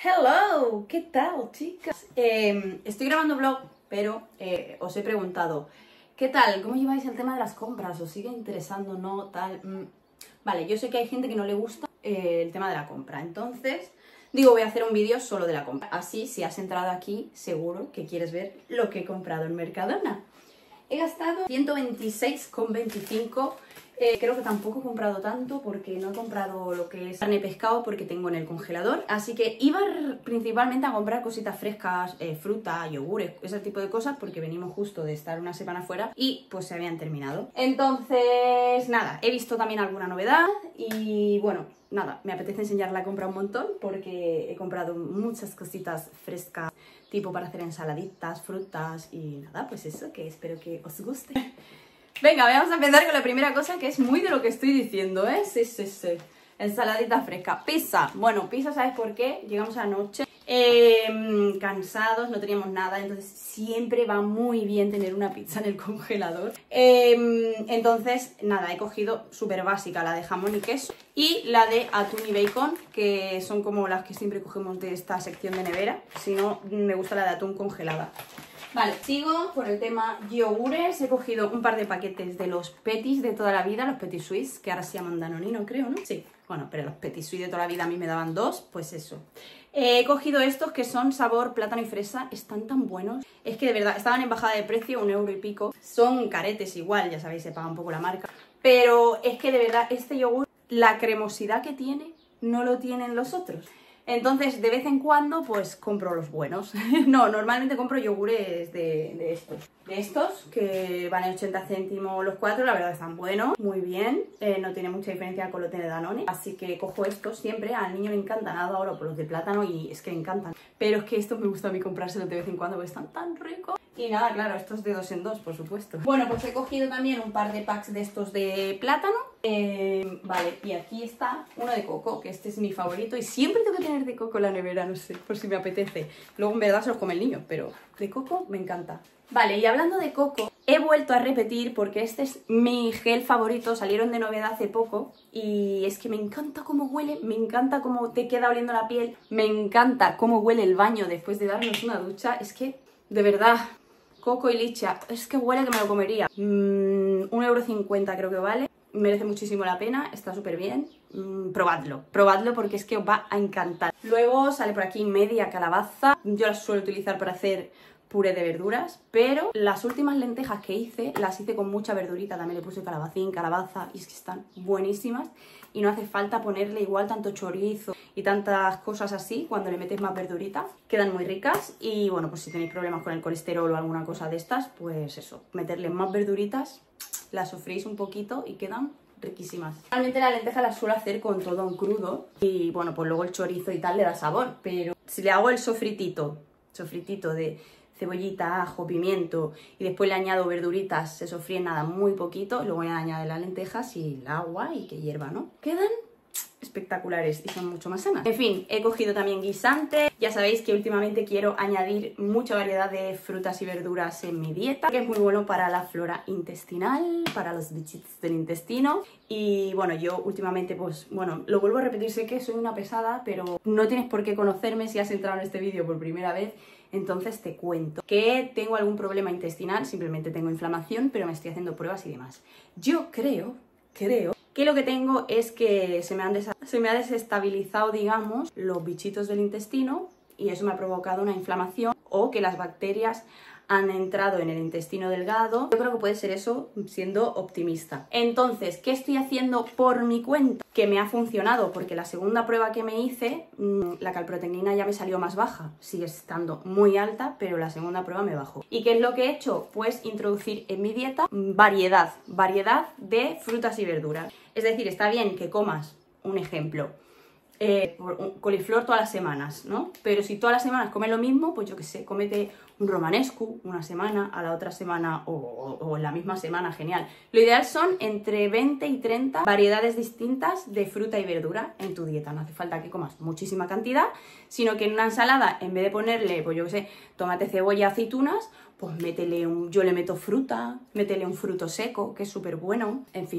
Hello, ¿qué tal, chicas? Estoy grabando vlog, pero os he preguntado, ¿qué tal? ¿Cómo lleváis el tema de las compras? ¿Os sigue interesando, no, tal? Vale, yo sé que hay gente que no le gusta el tema de la compra, entonces digo, voy a hacer un vídeo solo de la compra. Así, si has entrado aquí, seguro que quieres ver lo que he comprado en Mercadona. He gastado 126,25. Creo que tampoco he comprado tanto porque no he comprado lo que es carne y pescado porque tengo en el congelador. Así que iba principalmente a comprar cositas frescas, fruta, yogures, ese tipo de cosas, porque venimos justo de estar una semana fuera y pues se habían terminado. Entonces, nada, he visto también alguna novedad y bueno, nada, me apetece enseñar la compra un montón porque he comprado muchas cositas frescas, tipo para hacer ensaladitas, frutas y nada, pues eso, que espero que os guste. Venga, vamos a empezar con la primera cosa, que es muy de lo que estoy diciendo, ¿eh? Sí. Ensaladita fresca. Pizza. Bueno, pizza, ¿sabes por qué? Llegamos anoche cansados, no teníamos nada, entonces siempre va muy bien tener una pizza en el congelador. Entonces, nada, he cogido súper básica, la de jamón y queso y la de atún y bacon, que son como las que siempre cogemos de esta sección de nevera. Si no, me gusta la de atún congelada. Vale, sigo por el tema yogures. He cogido un par de paquetes de los Petit de toda la vida, los Petit Suisse, que ahora se llaman Danonino, creo, ¿no? Sí, bueno, pero los Petit Suisse de toda la vida a mí me daban dos, pues eso. He cogido estos que son sabor plátano y fresa, están tan buenos. Es que de verdad, estaban en bajada de precio, 1 euro y pico. Son caretes igual, ya sabéis, se paga un poco la marca. Pero es que de verdad, este yogur, la cremosidad que tiene, no lo tienen los otros. Entonces, de vez en cuando, pues compro los buenos. No, normalmente compro yogures de estos. De estos, que valen 80 céntimos los 4, la verdad están buenos, muy bien. No tiene mucha diferencia con los de Danone. Así que cojo estos siempre. Al niño le encantan, ha dado ahora por los de plátano y es que le encantan. Pero es que estos me gusta a mí comprárselos de vez en cuando porque están tan ricos. Y nada, claro, estos de 2 en 2, por supuesto. Bueno, pues he cogido también un par de packs de estos de plátano. Vale, y aquí está uno de coco, que este es mi favorito. Y siempre tengo que tener de coco en la nevera, no sé, por si me apetece. Luego en verdad se los come el niño, pero de coco me encanta. Vale, y hablando de coco, he vuelto a repetir porque este es mi gel favorito. Salieron de novedad hace poco y es que me encanta cómo huele, me encanta cómo te queda oliendo la piel, me encanta cómo huele el baño después de darnos una ducha. Es que, de verdad, coco y licha, es que huele que me lo comería. 1,50 € creo que vale, merece muchísimo la pena, está súper bien. Probadlo porque es que os va a encantar. Luego sale por aquí media calabaza, yo las suelo utilizar para hacer puré de verduras, pero las últimas lentejas que hice, las hice con mucha verdurita, también le puse calabacín, calabaza, y es que están buenísimas y no hace falta ponerle igual tanto chorizo y tantas cosas así cuando le metes más verdurita, quedan muy ricas. Y bueno, pues si tenéis problemas con el colesterol o alguna cosa de estas, pues eso, meterle más verduritas, las sofréis un poquito y quedan riquísimas. Realmente la lenteja la suelo hacer con todo en crudo y bueno, pues luego el chorizo y tal le da sabor, pero si le hago el sofritito de cebollita, ajo, pimiento y después le añado verduritas, se sofríen nada, muy poquito, luego voy a añadir las lentejas y el agua y que hierva, ¿no? Quedan espectaculares y son mucho más sanas. En fin, he cogido también guisante. Ya sabéis que últimamente quiero añadir mucha variedad de frutas y verduras en mi dieta, que es muy bueno para la flora intestinal, para los bichitos del intestino. Y bueno, yo últimamente, pues bueno, lo vuelvo a repetir, sé que soy una pesada, pero no tienes por qué conocerme si has entrado en este vídeo por primera vez. Entonces te cuento que tengo algún problema intestinal, simplemente tengo inflamación, pero me estoy haciendo pruebas y demás. Yo creo que lo que tengo es que se me ha desestabilizado, digamos, los bichitos del intestino y eso me ha provocado una inflamación o que las bacterias han entrado en el intestino delgado. Yo creo que puede ser eso, siendo optimista. Entonces, ¿qué estoy haciendo por mi cuenta? Que me ha funcionado, porque la segunda prueba que me hice, la calprotecnina ya me salió más baja. Sigue estando muy alta, pero la segunda prueba me bajó. ¿Y qué es lo que he hecho? Pues introducir en mi dieta variedad de frutas y verduras. Es decir, está bien que comas, un ejemplo, coliflor todas las semanas, ¿no? Pero si todas las semanas comes lo mismo, pues yo qué sé, cómete un romanesco una semana, a la otra semana o en la misma semana, genial. Lo ideal son entre 20 y 30 variedades distintas de fruta y verdura en tu dieta. No hace falta que comas muchísima cantidad, sino que en una ensalada, en vez de ponerle, pues yo qué sé, tomate, cebolla, aceitunas, pues métele yo le meto fruta, métele un fruto seco, que es súper bueno, en fin.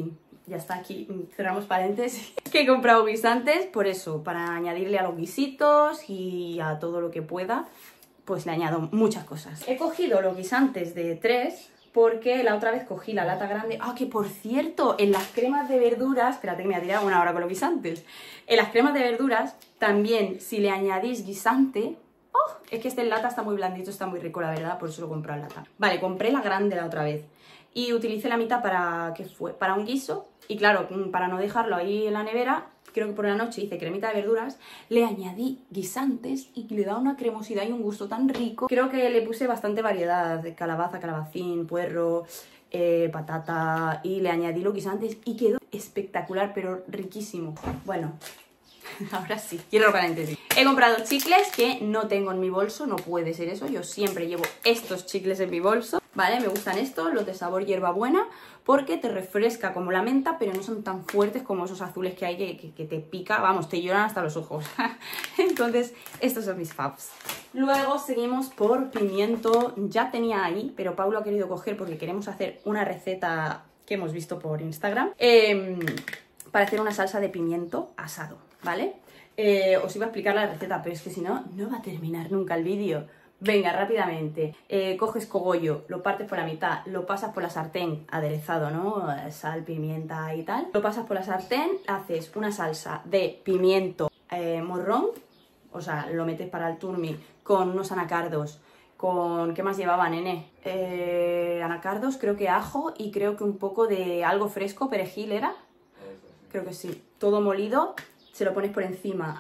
ya está aquí, cerramos paréntesis, que he comprado guisantes, por eso, para añadirle a los guisitos y a todo lo que pueda, pues le añado muchas cosas. He cogido los guisantes de 3 porque la otra vez cogí la lata grande. Ah, que por cierto, en las cremas de verduras, espérate que me ha tirado una hora con los guisantes, en las cremas de verduras también, si le añadís guisante... Oh, es que este en lata está muy blandito, está muy rico la verdad, por eso lo compré en lata. Vale, compré la grande la otra vez y utilicé la mitad para, ¿qué fue? Para un guiso. Y claro, para no dejarlo ahí en la nevera, creo que por la noche hice cremita de verduras, le añadí guisantes y le da una cremosidad y un gusto tan rico. Creo que le puse bastante variedad de calabaza, calabacín, puerro, patata, y le añadí los guisantes y quedó espectacular, pero riquísimo. Bueno, ahora sí, quiero paréntesis. He comprado chicles que no tengo en mi bolso, no puede ser eso, yo siempre llevo estos chicles en mi bolso. Vale, me gustan estos, los de sabor hierbabuena, porque te refresca como la menta, pero no son tan fuertes como esos azules que hay que te pica, vamos, te lloran hasta los ojos. Entonces, estos son mis faves. Luego seguimos por pimiento, ya tenía ahí, pero Paulo ha querido coger porque queremos hacer una receta que hemos visto por Instagram, para hacer una salsa de pimiento asado, ¿vale? Os iba a explicar la receta, pero es que si no, no va a terminar nunca el vídeo. Venga, rápidamente, coges cogollo, lo partes por la mitad, lo pasas por la sartén, aderezado, ¿no? Sal, pimienta y tal. Lo pasas por la sartén, haces una salsa de pimiento morrón, o sea, lo metes para el turmi con unos anacardos, con... ¿qué más llevaba, nene? Anacardos, creo que ajo y creo que un poco de algo fresco, perejil, ¿era? Creo que sí. Todo molido. Se lo pones por encima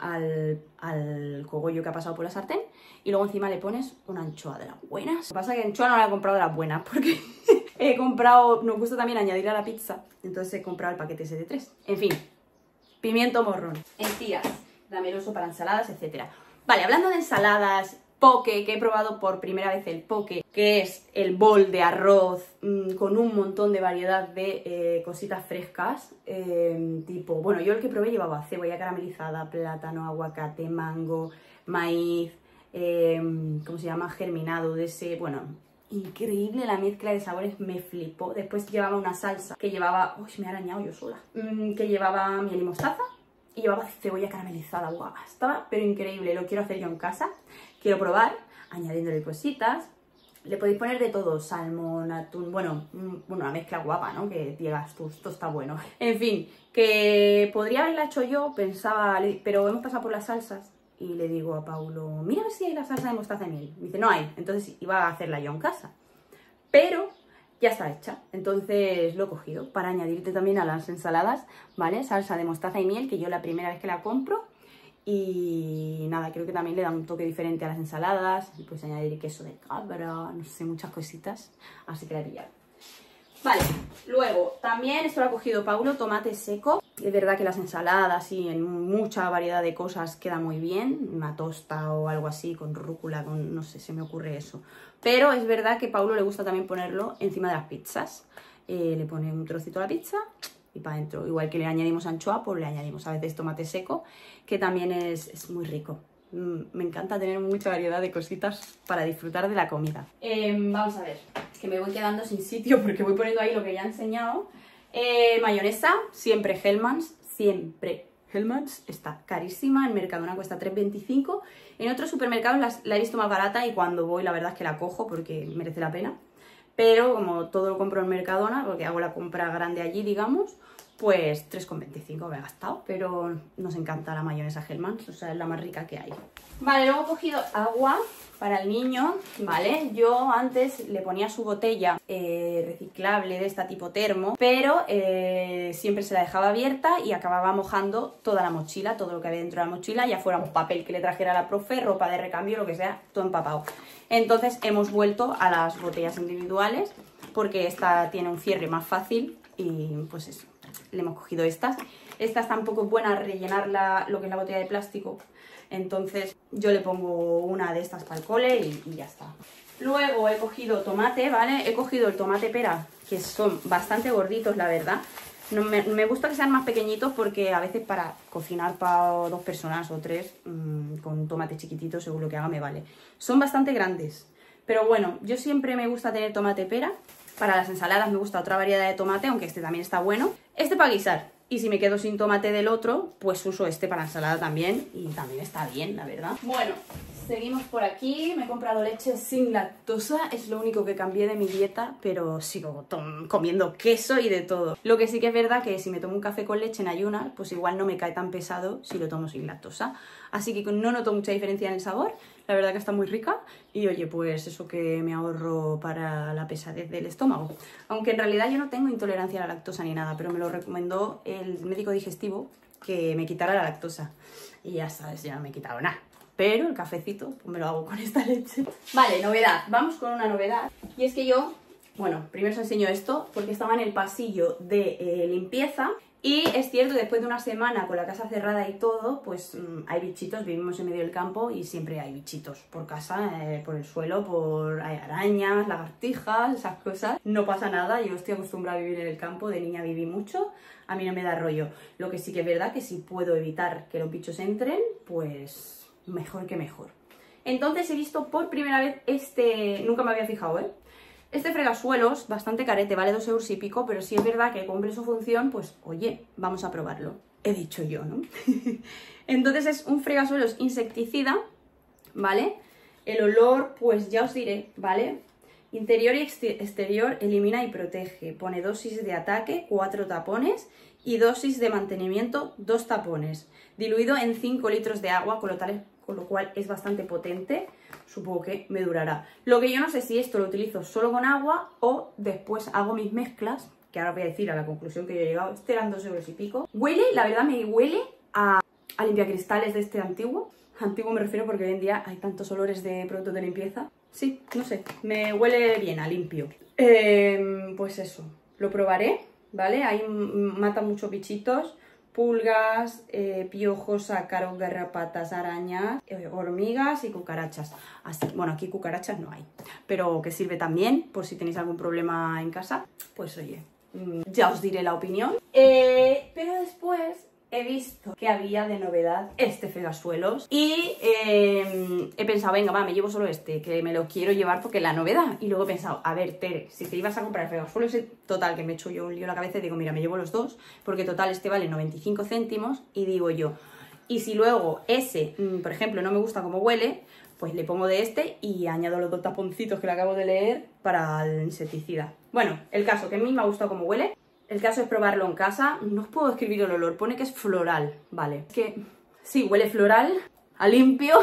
al cogollo que ha pasado por la sartén y luego encima le pones una anchoa de las buenas. Lo que pasa es que anchoa no la he comprado de las buenas porque he comprado, nos gusta también añadirle a la pizza, entonces he comprado el paquete ese de 3. En fin, pimiento morrón, encías, dameloso para ensaladas, etc. Vale, hablando de ensaladas, poke, que he probado por primera vez el poke, que es el bol de arroz con un montón de variedad de cositas frescas, tipo, bueno, yo el que probé llevaba cebolla caramelizada, plátano, aguacate, mango, maíz, ¿cómo se llama? Germinado, de ese, bueno, increíble la mezcla de sabores, me flipó. Después llevaba una salsa que llevaba, uy, me he arañado yo sola, que llevaba miel y mostaza y llevaba cebolla caramelizada, guau, estaba pero increíble, lo quiero hacer yo en casa. Quiero probar, añadiéndole cositas. Le podéis poner de todo, salmón, atún, bueno, una mezcla guapa, ¿no? Que digas tú, esto está bueno. En fin, que podría haberla hecho yo, pensaba, pero hemos pasado por las salsas. Y le digo a Paulo, mira a ver si hay la salsa de mostaza de miel. Me dice, no hay, entonces iba a hacerla yo en casa. Pero ya está hecha, entonces lo he cogido para añadirte también a las ensaladas, ¿vale? Salsa de mostaza y miel, que yo la primera vez que la compro. Y nada, creo que también le da un toque diferente a las ensaladas. Y pues añadir queso de cabra, no sé, muchas cositas. Así que la he pillado. Vale, luego también esto lo ha cogido Paulo, tomate seco. Es verdad que las ensaladas y en mucha variedad de cosas queda muy bien. Una tosta o algo así con rúcula, con no sé, se me ocurre eso. Pero es verdad que a Paulo le gusta también ponerlo encima de las pizzas. Le pone un trocito a la pizza y para adentro. Igual que le añadimos anchoa, pues le añadimos a veces tomate seco, que también es muy rico. Me encanta tener mucha variedad de cositas para disfrutar de la comida. Vamos a ver, que me voy quedando sin sitio porque voy poniendo ahí lo que ya he enseñado. Mayonesa, siempre Hellmann's, siempre Hellmann's, está carísima, en Mercadona cuesta 3,25. En otros supermercados la he visto más barata y cuando voy la verdad es que la cojo porque merece la pena. Pero como todo lo compro en Mercadona, porque hago la compra grande allí, digamos, pues 3,25 me he gastado. Pero nos encanta la mayonesa Hellmann's, o sea, es la más rica que hay. Vale, luego he cogido agua para el niño, ¿vale? Yo antes le ponía su botella reciclable de esta tipo termo, pero siempre se la dejaba abierta y acababa mojando toda la mochila, todo lo que había dentro de la mochila, ya fuera un papel que le trajera a la profe, ropa de recambio, lo que sea, todo empapado. Entonces hemos vuelto a las botellas individuales porque esta tiene un cierre más fácil y pues eso, le hemos cogido estas. Estas tampoco es buena rellenar lo que es la botella de plástico, entonces yo le pongo una de estas para el cole y ya está. Luego he cogido tomate, ¿vale? He cogido el tomate pera, que son bastante gorditos, la verdad. No, me gusta que sean más pequeñitos porque a veces para cocinar para 2 personas o 3, con tomate chiquitito, según lo que haga me vale. Son bastante grandes, pero bueno, yo siempre me gusta tener tomate pera Para las ensaladas me gusta otra variedad de tomate, aunque este también está bueno. Este para guisar. Y si me quedo sin tomate del otro, pues uso este para ensalada también. Y también está bien, la verdad. Bueno, seguimos por aquí. Me he comprado leche sin lactosa. Es lo único que cambié de mi dieta, pero sigo comiendo queso y de todo. Lo que sí que es verdad que si me tomo un café con leche en ayunas, pues igual no me cae tan pesado si lo tomo sin lactosa. Así que no noto mucha diferencia en el sabor. La verdad que está muy rica. Y oye, pues eso que me ahorro para la pesadez del estómago. Aunque en realidad yo no tengo intolerancia a la lactosa ni nada, pero me lo recomendó el médico digestivo que me quitara la lactosa. Y ya sabes, ya no me he quitado nada. Pero el cafecito pues me lo hago con esta leche. Vale, novedad. Vamos con una novedad. Y es que yo, bueno, primero os enseño esto porque estaba en el pasillo de limpieza. Y es cierto, después de una semana con la casa cerrada y todo, pues hay bichitos, vivimos en medio del campo y siempre hay bichitos por casa, por el suelo, hay arañas, lagartijas, esas cosas. No pasa nada, yo estoy acostumbrada a vivir en el campo, de niña viví mucho, a mí no me da rollo. Lo que sí que es verdad que si puedo evitar que los bichos entren, pues mejor que mejor. Entonces he visto por primera vez nunca me había fijado, este fregasuelos, bastante carete, vale 2 euros y pico, pero si es verdad que cumple su función, pues oye, vamos a probarlo. He dicho yo, ¿no? Entonces es un fregasuelos insecticida, ¿vale? El olor, pues ya os diré, ¿vale? Interior y exterior, elimina y protege. Pone dosis de ataque, 4 tapones y dosis de mantenimiento, 2 tapones. Diluido en 5 litros de agua, con lo cual es bastante potente. Supongo que me durará. Lo que yo no sé si esto lo utilizo solo con agua o después hago mis mezclas, que ahora voy a decir a la conclusión que yo he llegado. Este eran 2 euros y pico. Huele, la verdad me huele a limpiacristales de este antiguo. Antiguo me refiero porque hoy en día hay tantos olores de productos de limpieza. Sí, no sé, me huele bien a limpio. Pues eso, lo probaré, ¿vale? Ahí mata muchos bichitos. Pulgas, piojos, ácaros, garrapatas, arañas, hormigas y cucarachas. Así, bueno, aquí cucarachas no hay, pero que sirve también por si tenéis algún problema en casa. Pues oye, ya os diré la opinión. Pero después he visto que había de novedad este fregasuelos y he pensado, venga, va, me llevo solo este, que me lo quiero llevar porque es la novedad. Y luego he pensado, a ver, Tere, si te ibas a comprar el fregasuelos, total, que me echo yo un lío en la cabeza y digo, mira, me llevo los dos, porque total, este vale 95 céntimos y digo yo, y si luego ese, por ejemplo, no me gusta cómo huele, pues le pongo de este y añado los 2 taponcitos que le acabo de leer para el insecticida. Bueno, el caso, que a mí me ha gustado cómo huele. El caso es probarlo en casa. No os puedo describir el olor, pone que es floral, vale. Es que sí, huele floral, a limpio.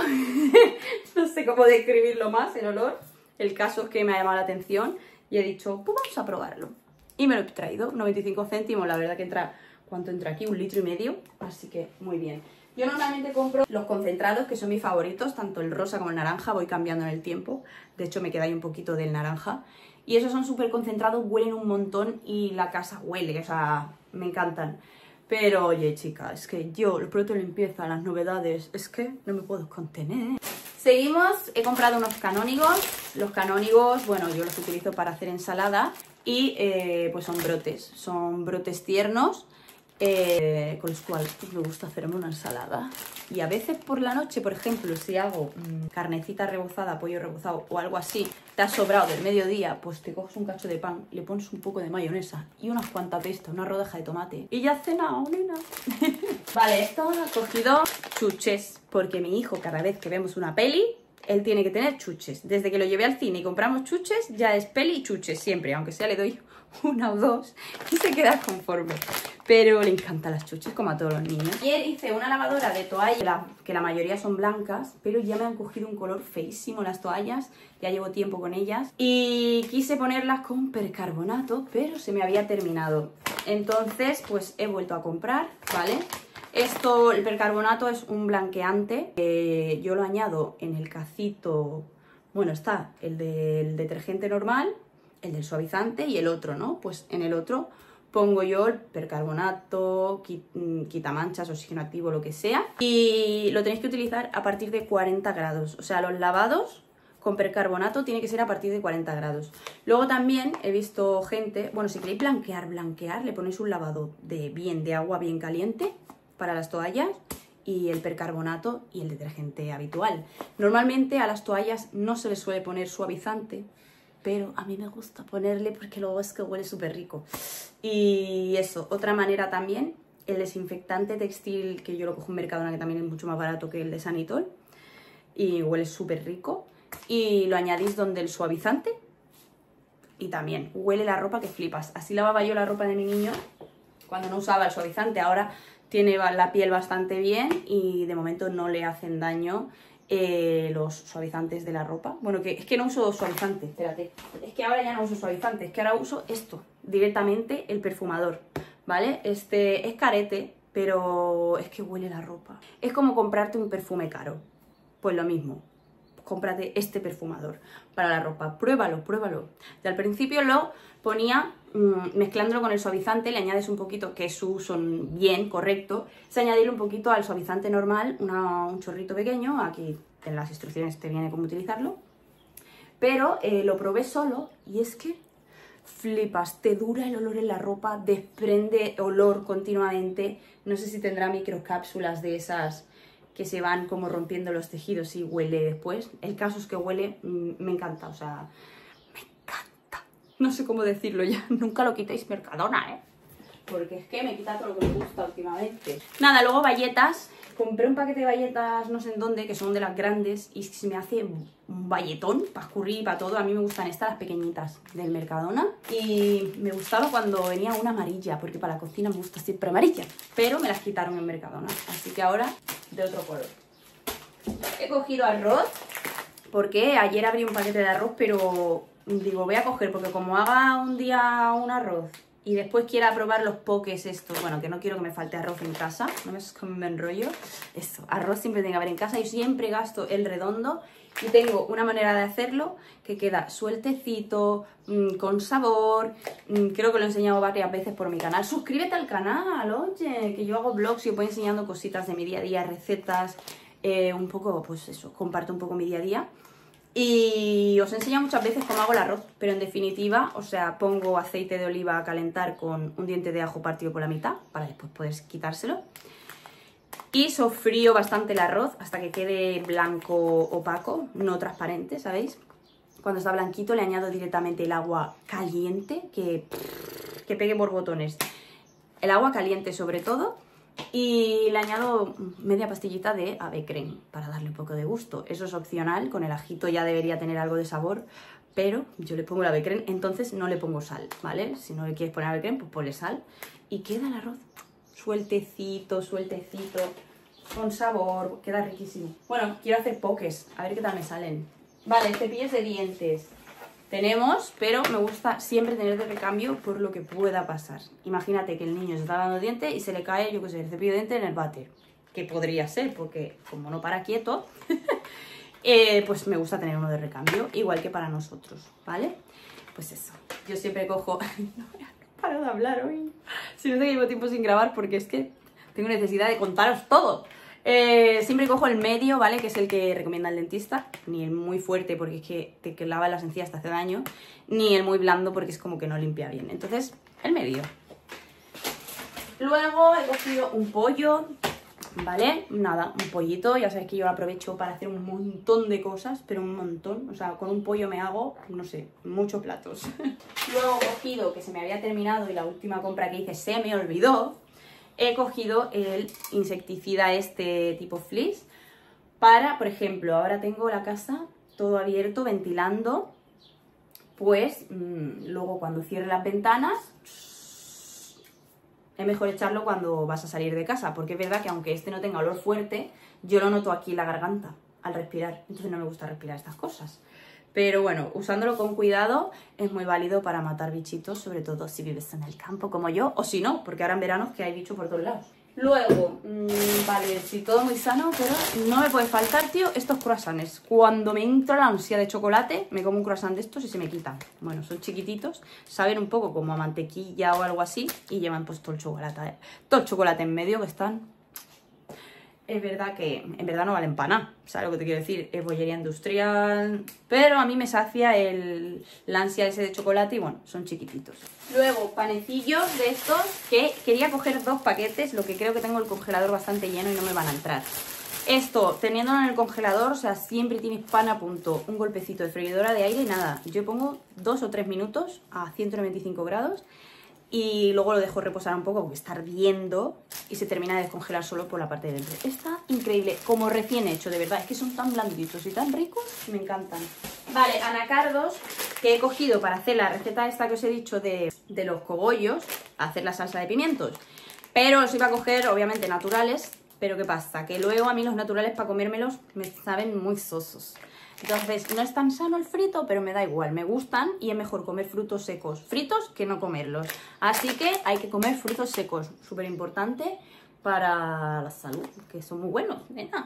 No sé cómo describirlo más, el olor. El caso es que me ha llamado la atención y he dicho, pues vamos a probarlo. Y me lo he traído, 95 céntimos, la verdad que entra, ¿cuánto entra aquí? 1,5 litros, así que muy bien. Yo normalmente compro los concentrados, que son mis favoritos, tanto el rosa como el naranja, voy cambiando en el tiempo. De hecho me queda ahí un poquito del naranja. Y esos son súper concentrados, huelen un montón y la casa huele, o sea, me encantan. Pero oye, chicas, es que yo, los productos de limpieza, las novedades, es que no me puedo contener. Seguimos, he comprado unos canónigos. Los canónigos, bueno, yo los utilizo para hacer ensalada y pues son brotes tiernos. Con los cuales pues, me gusta hacerme una ensalada. Y a veces por la noche, por ejemplo, si hago carnecita rebozada, pollo rebozado o algo así, te ha sobrado del mediodía, pues te coges un cacho de pan, le pones un poco de mayonesa y unas cuantas pestas, una rodaja de tomate y ya has cenado, nena. Vale, esto ha cogido chuches, porque mi hijo cada vez que vemos una peli, él tiene que tener chuches. Desde que lo llevé al cine y compramos chuches, ya es peli y chuches siempre, aunque sea le doy 1 o 2 y se queda conforme. Pero le encantan las chuches como a todos los niños. Ayer hice una lavadora de toallas, que la mayoría son blancas, pero ya me han cogido un color feísimo las toallas, ya llevo tiempo con ellas. Y quise ponerlas con percarbonato, pero se me había terminado. Entonces, pues he vuelto a comprar, ¿vale? Esto, el percarbonato es un blanqueante, yo lo añado en el cacito, bueno, está el del detergente normal, el del suavizante y el otro, ¿no? Pues en el otro pongo yo el percarbonato, quitamanchas, oxígeno activo, lo que sea. Y lo tenéis que utilizar a partir de 40 grados. O sea, los lavados con percarbonato tiene que ser a partir de 40 grados. Luego también he visto gente, bueno, si queréis blanquear, le ponéis un lavado de agua bien caliente para las toallas y el percarbonato y el detergente habitual. Normalmente a las toallas no se les suele poner suavizante, pero a mí me gusta ponerle porque luego es que huele súper rico. Y eso, otra manera también, el desinfectante textil, que yo lo cojo en Mercadona, que también es mucho más barato que el de Sanitol, y huele súper rico, y lo añadís donde el suavizante, y también huele la ropa que flipas. Así lavaba yo la ropa de mi niño cuando no usaba el suavizante. Ahora tiene la piel bastante bien y de momento no le hacen daño los suavizantes de la ropa. Bueno, que es que no uso suavizante, espérate. Es que ahora ya no uso suavizante, es que ahora uso esto, directamente el perfumador, ¿vale? Este es carete, pero es que huele la ropa. Es como comprarte un perfume caro. Pues lo mismo, cómprate este perfumador para la ropa. Pruébalo, pruébalo. Y al principio lo ponía mezclándolo con el suavizante, le añades un poquito, que es su uso bien, correcto, es añadirle un poquito al suavizante normal, un chorrito pequeño, aquí en las instrucciones te viene cómo utilizarlo, pero lo probé solo y es que flipas, te dura el olor en la ropa, desprende olor continuamente, no sé si tendrá microcápsulas de esas que se van como rompiendo los tejidos y huele después. El caso es que huele, me encanta, o sea, me encanta. No sé cómo decirlo ya, nunca lo quitéis Mercadona, porque es que me quita todo lo que me gusta últimamente. Nada, luego bayetas. Compré un paquete de bayetas no sé en dónde, que son de las grandes, y se me hace un bayetón para escurrir y para todo. A mí me gustan estas, las pequeñitas del Mercadona. Y me gustaba cuando venía una amarilla, porque para la cocina me gusta siempre amarilla. Pero me las quitaron en Mercadona, así que ahora de otro color. He cogido arroz, porque ayer abrí un paquete de arroz, pero digo, voy a coger, porque como haga un día un arroz y después quiera probar los pokés estos, bueno, que no quiero que me falte arroz en casa, no es como me enrollo, esto, arroz siempre tiene que haber en casa. Yo siempre gasto el redondo y tengo una manera de hacerlo que queda sueltecito, con sabor, creo que lo he enseñado varias veces por mi canal. Suscríbete al canal, oye, que yo hago vlogs y os voy enseñando cositas de mi día a día, recetas, un poco, pues eso, comparto un poco mi día a día. Y os enseño muchas veces cómo hago el arroz, pero en definitiva, o sea, pongo aceite de oliva a calentar con un diente de ajo partido por la mitad, para después poder quitárselo. Y sofrío bastante el arroz hasta que quede blanco opaco, no transparente, ¿sabéis? Cuando está blanquito le añado directamente el agua caliente, que pegue borbotones. El agua caliente sobre todo. Y le añado media pastillita de ave creme para darle un poco de gusto. Eso es opcional, con el ajito ya debería tener algo de sabor, pero yo le pongo el ave creme, entonces no le pongo sal, ¿vale? Si no le quieres poner ave creme, pues ponle sal. Y queda el arroz sueltecito, sueltecito, con sabor, queda riquísimo. Bueno, quiero hacer pokés, a ver qué tal me salen. Vale, cepillos de dientes tenemos, pero me gusta siempre tener de recambio por lo que pueda pasar. Imagínate que el niño se está dando diente y se le cae, yo qué sé, el cepillo de dientes en el váter. Que podría ser, porque como no para quieto, pues me gusta tener uno de recambio, igual que para nosotros, ¿vale? Pues eso, yo siempre cojo... No paro de hablar hoy. Si no sé que llevo tiempo sin grabar porque es que tengo necesidad de contaros todo. Siempre cojo el medio, ¿vale? Que es el que recomienda el dentista. Ni el muy fuerte porque es que te clava las encías, te hace daño. Ni el muy blando porque es como que no limpia bien. Entonces, el medio. Luego he cogido un pollo, ¿vale? Nada, un pollito. Ya sabéis que yo lo aprovecho para hacer un montón de cosas, pero un montón. O sea, con un pollo me hago, no sé, muchos platos. Luego he cogido, que se me había terminado y la última compra que hice se me olvidó, he cogido el insecticida este tipo Fleece para, por ejemplo, ahora tengo la casa todo abierto, ventilando, pues luego cuando cierre las ventanas es mejor echarlo cuando vas a salir de casa, porque es verdad que aunque este no tenga olor fuerte, yo lo noto aquí en la garganta al respirar, entonces no me gusta respirar estas cosas. Pero bueno, usándolo con cuidado es muy válido para matar bichitos, sobre todo si vives en el campo como yo, o si no, porque ahora en verano es que hay bichos por todos lados. Luego, vale, sí, todo muy sano, pero no me puede faltar, tío, estos croissants. Cuando me entra la ansia de chocolate, me como un croissant de estos y se me quitan. Bueno, son chiquititos, saben un poco como a mantequilla o algo así y llevan pues todo el chocolate, todo el chocolate en medio que están... Es verdad que en verdad no valen para nada, ¿sabes lo que te quiero decir? Es bollería industrial, pero a mí me sacia la ansia ese de chocolate y bueno, son chiquititos. Luego, panecillos de estos que quería coger 2 paquetes, lo que creo que tengo el congelador bastante lleno y no me van a entrar. Esto, teniéndolo en el congelador, o sea, siempre tienes pan a punto. Un golpecito de freidora de aire y nada. Yo pongo 2 o 3 minutos a 195 grados y luego lo dejo reposar un poco porque está ardiendo y se termina de descongelar solo por la parte de dentro. Está increíble, como recién hecho, de verdad. Es que son tan blanditos y tan ricos, me encantan. Vale, anacardos que he cogido para hacer la receta esta que os he dicho de los cogollos, hacer la salsa de pimientos. Pero los iba a coger, obviamente, naturales. Pero ¿qué pasa? Que luego a mí los naturales para comérmelos me saben muy sosos. Entonces no es tan sano el frito, pero me da igual. Me gustan y es mejor comer frutos secos fritos que no comerlos. Así que hay que comer frutos secos. Súper importante para la salud, que son muy buenos. Nena.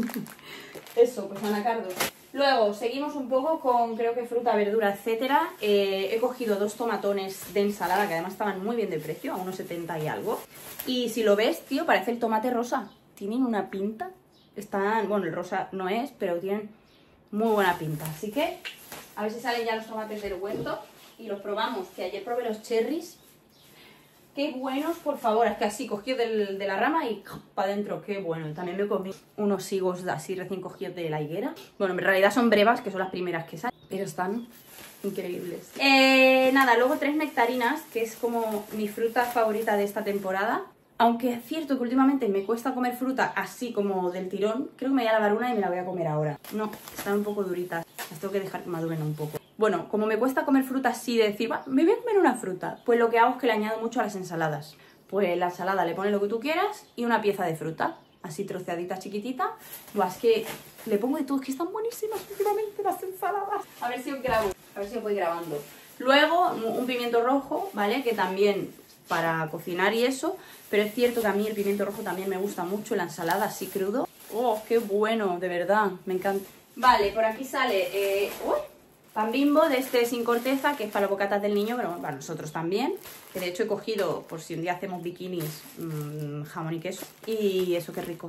Eso, pues anacardos. Luego seguimos un poco con, creo que fruta, verdura, etcétera. He cogido 2 tomatones de ensalada que además estaban muy bien de precio, a unos 70 y algo. Y si lo ves, tío, parece el tomate rosa. Tienen una pinta. Están, bueno, el rosa no es, pero tienen muy buena pinta. Así que a ver si salen ya los tomates del huerto y los probamos. Que ayer probé los cherries. Qué buenos, por favor. Es que así, cogido de la rama y para adentro. Qué bueno. También me comí unos higos así recién cogidos de la higuera. Bueno, en realidad son brevas, que son las primeras que salen. Pero están increíbles. Nada, luego 3 nectarinas, que es como mi fruta favorita de esta temporada. Aunque es cierto que últimamente me cuesta comer fruta así como del tirón. Creo que me voy a lavar una y me la voy a comer ahora. No, están un poco duritas. Las tengo que dejar que maduren un poco. Bueno, como me cuesta comer fruta así de decir, va, me voy a comer una fruta, pues lo que hago es que le añado mucho a las ensaladas. Pues la ensalada le pones lo que tú quieras y una pieza de fruta, así troceadita chiquitita. Buah, es que le pongo de todo, es que están buenísimas últimamente las ensaladas. A ver si os grabo, a ver si os voy grabando. Luego un pimiento rojo, ¿vale? Que también para cocinar y eso, pero es cierto que a mí el pimiento rojo también me gusta mucho, la ensalada así crudo. ¡Oh, qué bueno! De verdad, me encanta. Vale, por aquí sale pan Bimbo de este sin corteza, que es para los bocatas del niño, pero para nosotros también. Que de hecho he cogido, por si un día hacemos bikinis, jamón y queso. Y eso, qué rico.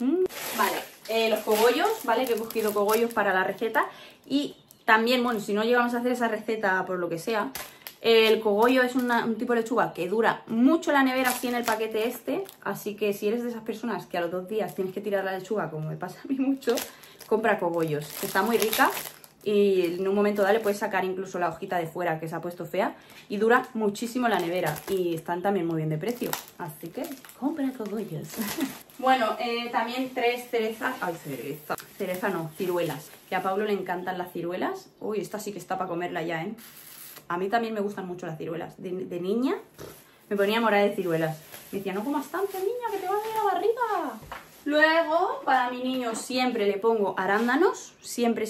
Vale, los cogollos, ¿vale? Que he cogido cogollos para la receta. Y también, bueno, si no llegamos a hacer esa receta por lo que sea, el cogollo es un tipo de lechuga que dura mucho en la nevera, así en el paquete este. Así que si eres de esas personas que a los 2 días tienes que tirar la lechuga, como me pasa a mí mucho, compra cogollos, que está muy rica. Y en un momento dado le puedes sacar incluso la hojita de fuera que se ha puesto fea. Y dura muchísimo en la nevera. Y están también muy bien de precio. Así que compra cogollos. Bueno, también 3 cerezas. Ay, cereza. Cereza no, ciruelas. Que a Pablo le encantan las ciruelas. Uy, esta sí que está para comerla ya, ¿eh? A mí también me gustan mucho las ciruelas. De niña me ponía morada de ciruelas. Me decía, no comas tanto, niña, que te va a doler la barriga. Luego, para mi niño siempre le pongo arándanos, siempre,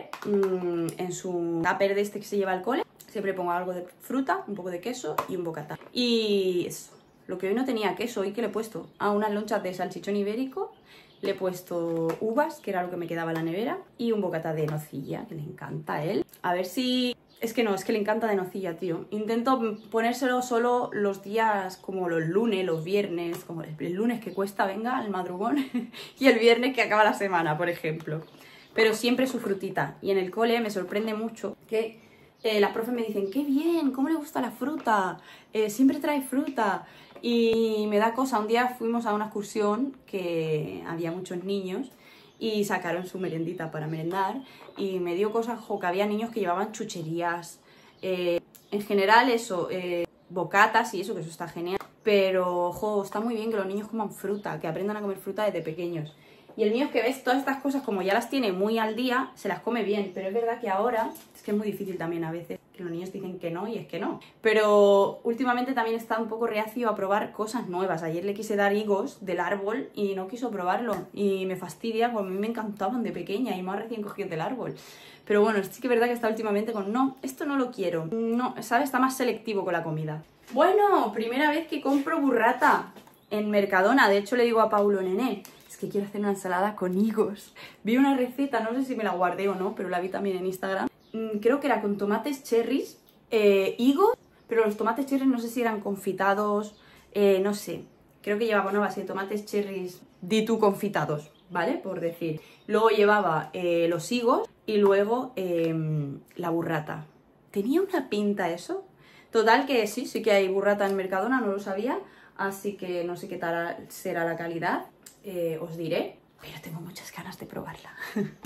en su tupper de este que se lleva al cole. Siempre pongo algo de fruta, un poco de queso y un bocata. Y eso, lo que hoy no tenía queso, hoy que le he puesto a unas lonchas de salchichón ibérico, le he puesto uvas, que era lo que me quedaba en la nevera, y un bocata de nocilla, que le encanta a él. A ver si... Es que no, es que le encanta de nocilla, tío. Intento ponérselo solo los días como los lunes, los viernes, como el lunes que cuesta, venga, el madrugón, y el viernes que acaba la semana, por ejemplo. Pero siempre su frutita. Y en el cole me sorprende mucho que las profes me dicen, qué bien, cómo le gusta la fruta, siempre trae fruta. Y me da cosa, un día fuimos a una excursión que había muchos niños y sacaron su merendita para merendar y me dio cosa, jo, que había niños que llevaban chucherías, en general eso, bocatas y eso, que eso está genial, pero jo, está muy bien que los niños coman fruta, que aprendan a comer fruta desde pequeños. Y el mío es que ves todas estas cosas, como ya las tiene muy al día, se las come bien, pero es verdad que ahora es que es muy difícil también a veces, que los niños dicen que no y es que no. Pero últimamente también está un poco reacio a probar cosas nuevas. Ayer le quise dar higos del árbol y no quiso probarlo y me fastidia, porque a mí me encantaban de pequeña y más recién cogidos del árbol. Pero bueno, sí que es verdad que está últimamente con no, esto no lo quiero, no, ¿sabes? Está más selectivo con la comida. Bueno, primera vez que compro burrata en Mercadona. De hecho le digo a Paulo, nené, es que quiero hacer una ensalada con higos. Vi una receta, no sé si me la guardé o no, pero la vi también en Instagram. Creo que era con tomates cherries, higos, pero los tomates cherries no sé si eran confitados, no sé. Creo que llevaba una base de tomates cherries, di tú confitados, ¿vale? Por decir. Luego llevaba los higos y luego la burrata. ¿Tenía una pinta eso? Total que sí que hay burrata en Mercadona, no lo sabía. Así que no sé qué tal será la calidad, os diré. pero tengo muchas ganas de probarla.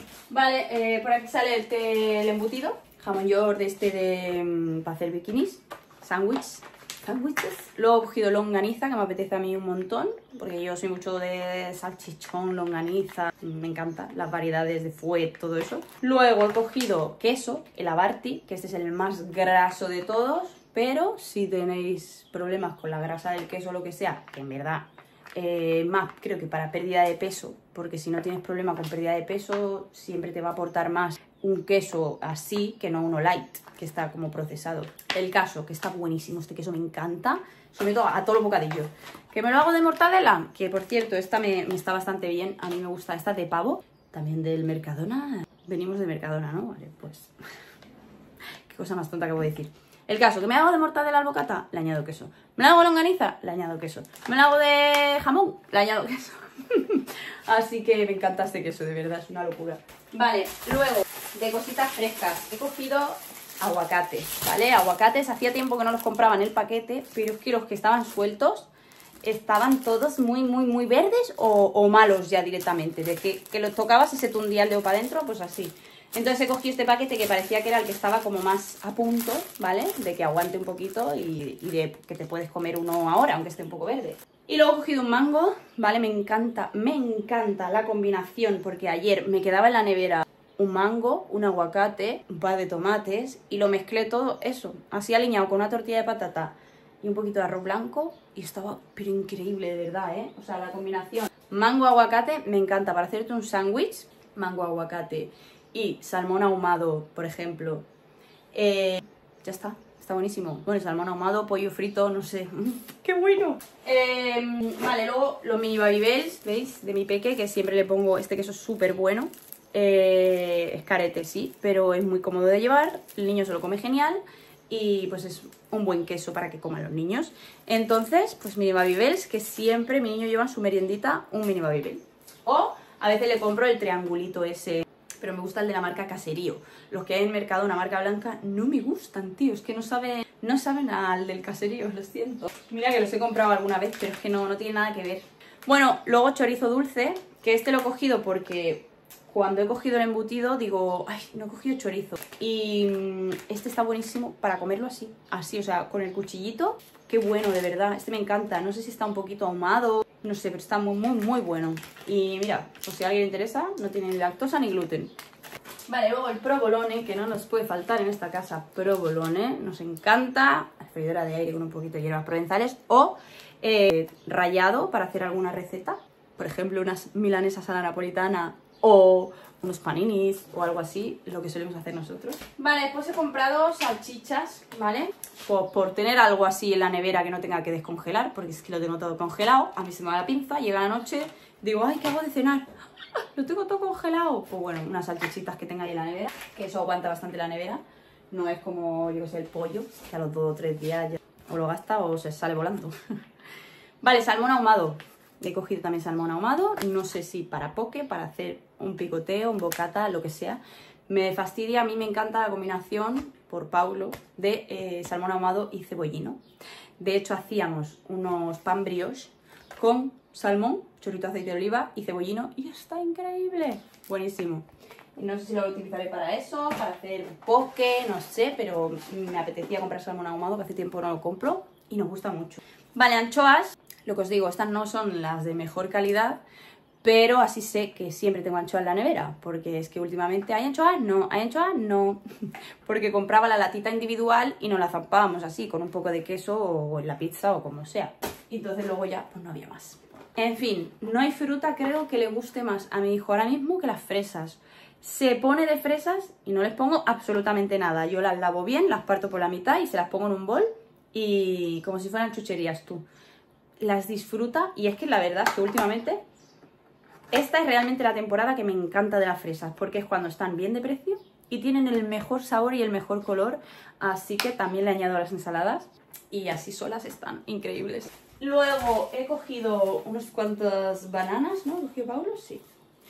Vale, por aquí sale el embutido, jamón york para hacer bikinis, sándwiches. Luego he cogido longaniza, que me apetece a mí un montón, porque yo soy mucho de salchichón, longaniza, me encantan las variedades de fuet, todo eso. Luego he cogido queso, el Abarti, que este es el más graso de todos, pero si tenéis problemas con la grasa del queso o lo que sea, que en verdad más creo que para pérdida de peso, porque si no tienes problema con pérdida de peso siempre te va a aportar más un queso así que no uno light, que está como procesado. El caso, que está buenísimo, este queso me encanta, sobre todo a todos los bocadillos. ¿Que me lo hago de mortadela? Que por cierto, esta me está bastante bien, a mí me gusta esta de pavo, también del Mercadona. Venimos de Mercadona, ¿no? Vale, pues qué cosa más tonta que voy a decir. El caso, que me hago de mortadela al bocata, le añado queso. Me la hago de longaniza, le añado queso. Me la hago de jamón, le añado queso. Así que me encanta este queso, de verdad, es una locura. Vale, luego, de cositas frescas, he cogido aguacates, ¿vale? Aguacates, hacía tiempo que no los compraba en el paquete, pero es que los que estaban sueltos estaban todos muy verdes o malos ya directamente. De que los tocabas y se te hundía el dedo para adentro, pues así. Entonces he cogido este paquete que parecía que era el que estaba como más a punto, ¿vale? De que aguante un poquito y de que te puedes comer uno ahora, aunque esté un poco verde. Y luego he cogido un mango, ¿vale? Me encanta la combinación, porque ayer me quedaba en la nevera un mango, un aguacate, un par de tomates y lo mezclé todo eso, así aliñado con una tortilla de patata y un poquito de arroz blanco y estaba pero increíble, de verdad, ¿eh? O sea, la combinación mango-aguacate me encanta para hacerte un sándwich, mango-aguacate y salmón ahumado, por ejemplo. Ya está. Está buenísimo. Bueno, salmón ahumado, pollo frito, no sé. ¡Qué bueno! Vale, luego los mini Babybels, ¿veis? De mi peque, que siempre le pongo este queso súper bueno. Es carete, sí, pero es muy cómodo de llevar. El niño se lo come genial. Y pues es un buen queso para que coman los niños. Entonces, pues mini Babybels, que siempre mi niño lleva en su meriendita un mini Babybel. O a veces le compro el triangulito ese, pero me gusta el de la marca Caserío. Los que hay en el mercado, una marca blanca, no me gustan, tío. Es que no saben al del Caserío, lo siento. Mira que los he comprado alguna vez, pero es que no tiene nada que ver. Bueno, luego chorizo dulce, que este lo he cogido porque cuando he cogido el embutido digo, ay, no he cogido chorizo. Y este está buenísimo para comerlo así, o sea, con el cuchillito. Qué bueno, de verdad, este me encanta. No sé si está un poquito ahumado, no sé, pero está muy bueno. Y mira, pues si a alguien le interesa, no tiene ni lactosa ni gluten. Vale, luego el provolone, que no nos puede faltar en esta casa. Provolone, nos encanta. La freidora de aire con un poquito de hierbas provenzales. O rallado para hacer alguna receta. Por ejemplo, unas milanesas a la napolitana o unos paninis o algo así, lo que solemos hacer nosotros. Vale, después he comprado salchichas, ¿vale? Por tener algo así en la nevera que no tenga que descongelar, porque es que lo tengo todo congelado, a mí se me va la pinza, llega la noche, digo, ay, ¿qué hago de cenar? Lo tengo todo congelado. Pues bueno, unas salchichitas que tenga ahí en la nevera, que eso aguanta bastante la nevera, no es como, yo que sé, el pollo, que a los 2 o 3 días ya o lo gasta o se sale volando. Vale, salmón ahumado. He cogido también salmón ahumado, no sé si para poke, para hacer un picoteo, un bocata, lo que sea. Me fastidia, a mí me encanta la combinación, por Paulo, de salmón ahumado y cebollino. De hecho, hacíamos unos pan brioche con salmón, chorrito de aceite de oliva y cebollino y está increíble, buenísimo. No sé si lo utilizaré para eso, para hacer poke, no sé, pero me apetecía comprar salmón ahumado, que hace tiempo no lo compro y nos gusta mucho. Vale, anchoas. Lo que os digo, estas no son las de mejor calidad, pero así sé que siempre tengo anchoas en la nevera, porque es que últimamente ¿hay anchoas? No, ¿hay anchoas? No, porque compraba la latita individual y nos la zampábamos así, con un poco de queso o en la pizza o como sea. Y entonces luego ya pues no había más. En fin, no hay fruta creo que le guste más a mi hijo ahora mismo que las fresas. Se pone de fresas y no les pongo absolutamente nada. Yo las lavo bien, las parto por la mitad y se las pongo en un bol y como si fueran chucherías tú. Las disfruta y es que la verdad es que últimamente esta es realmente la temporada que me encanta de las fresas, porque es cuando están bien de precio y tienen el mejor sabor y el mejor color, así que también le añado a las ensaladas y así solas están increíbles. Luego he cogido unas cuantas bananas, ¿no? ¿Cogió Paulo? Sí.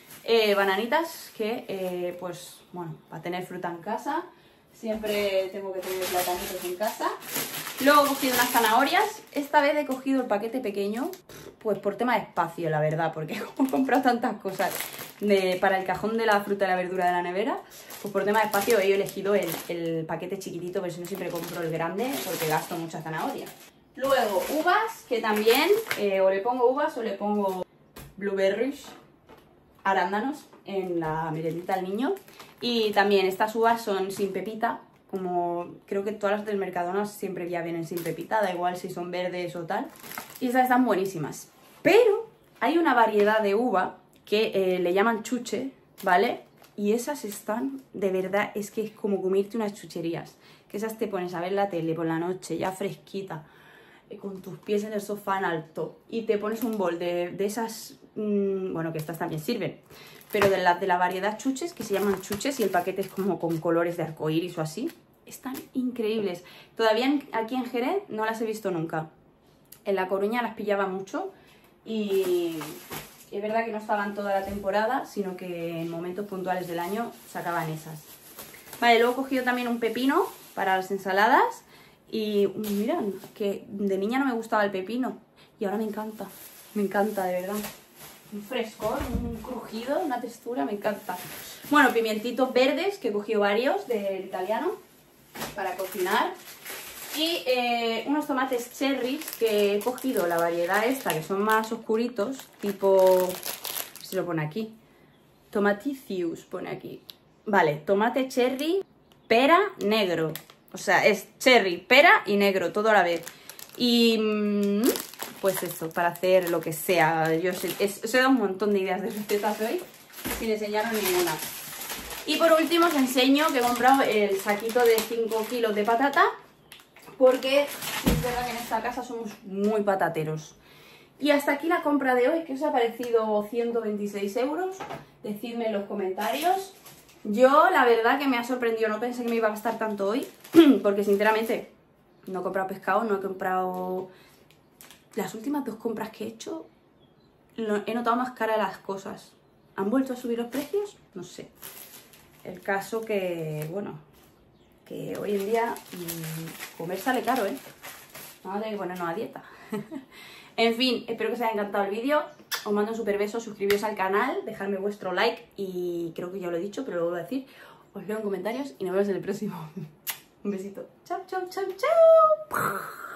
Bananitas que, pues, bueno, para tener fruta en casa, siempre tengo que tener platanitos en casa. Luego he cogido unas zanahorias. Esta vez he cogido el paquete pequeño, pues por tema de espacio, la verdad, porque como he comprado tantas cosas para el cajón de la fruta y la verdura de la nevera, pues por tema de espacio he elegido el paquete chiquitito, pero si no siempre compro el grande porque gasto mucha zanahoria. Luego uvas, que también o le pongo uvas o le pongo blueberries, arándanos, en la merendita al niño. Y también estas uvas son sin pepita, como creo que todas las del Mercadona siempre ya vienen sin pepita, da igual si son verdes o tal. Y estas están buenísimas. Pero hay una variedad de uva que le llaman chuche, ¿vale? Y esas están, de verdad, es que es como comirte unas chucherías. Que esas te pones a ver la tele por la noche, ya fresquita, con tus pies en el sofá en alto, y te pones un bol de esas, bueno, que estas también sirven, pero de la variedad chuches, que se llaman chuches, y el paquete es como con colores de arcoíris o así. Están increíbles. Todavía aquí en Jerez no las he visto nunca. En La Coruña las pillaba mucho y es verdad que no estaban toda la temporada, sino que en momentos puntuales del año sacaban esas. Vale, luego he cogido también un pepino para las ensaladas y mirad, que de niña no me gustaba el pepino y ahora me encanta de verdad. Un frescor, un crujido, una textura, me encanta. Bueno, pimientitos verdes, que he cogido varios del italiano para cocinar. Y unos tomates cherries, que he cogido la variedad esta, que son más oscuritos, tipo, a ver si lo pone aquí, tomaticius pone aquí. Vale, tomate cherry, pera, negro. O sea, es cherry, pera y negro, todo a la vez. Y pues esto, para hacer lo que sea. Yo os he dado un montón de ideas de recetas hoy, sin enseñaros ninguna. Y por último os enseño que he comprado el saquito de 5 kilos de patata, porque es verdad que en esta casa somos muy patateros. Y hasta aquí la compra de hoy. ¿Qué os ha parecido 126 euros? Decidme en los comentarios. Yo la verdad que me ha sorprendido, no pensé que me iba a gastar tanto hoy, porque sinceramente no he comprado pescado, no he comprado... Las últimas 2 compras que he hecho he notado más cara las cosas. ¿Han vuelto a subir los precios? No sé. El caso que, bueno, que hoy en día comer sale caro, ¿eh? Vamos a tener que ponernos a dieta. En fin, espero que os haya encantado el vídeo. Os mando un super beso, suscribiros al canal, dejadme vuestro like y creo que ya lo he dicho, pero lo vuelvo a decir. Os leo en comentarios y nos vemos en el próximo. Un besito. Chao, chao, chao, chao.